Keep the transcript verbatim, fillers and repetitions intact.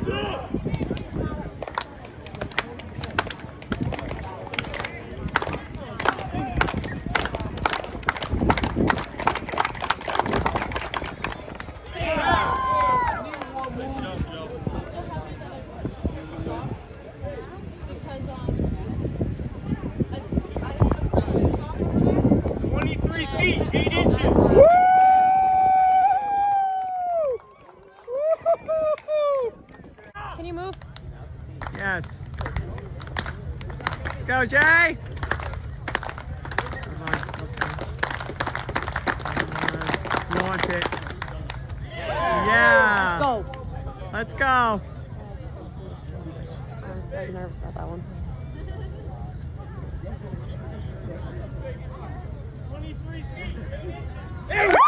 twenty-three feet, eight inches. Can you move? Yes. Let's go, Jay. Come on. Okay. Launch it. Yeah. Let's go. Let's go. I was nervous about that one. twenty-three feet.